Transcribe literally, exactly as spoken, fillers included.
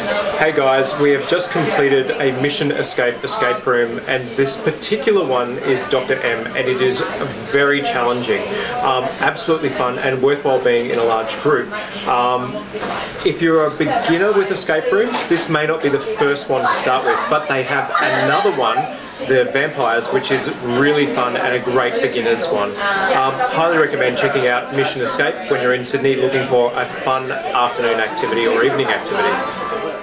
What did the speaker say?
Hey guys, we have just completed a mission escape escape room, and this particular one is Doctor M, and it is very challenging. Um, absolutely fun and worthwhile being in a large group. Um, if you're a beginner with escape rooms, this may not be the first one to start with, but they have another one, the Vampires, which is really fun and a great beginner's one. Um, highly recommend checking out Mission Escape when you're in Sydney looking for a fun afternoon activity or evening activity.